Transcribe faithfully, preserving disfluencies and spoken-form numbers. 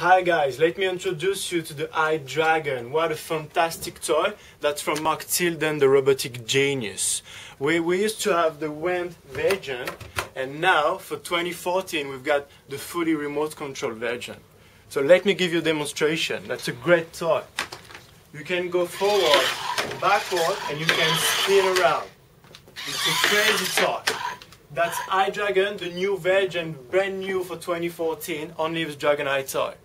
Hi guys, let me introduce you to the iDragon. What a fantastic toy. That's from Mark Tilden, the robotic genius. We, we used to have the wind version, and now for twenty fourteen we've got the fully remote control version. So let me give you a demonstration. That's a great toy. You can go forward, backward, and you can spin around. It's a crazy toy. That's iDragon, the new version, brand new for twenty fourteen, only with Dragon Eye toy.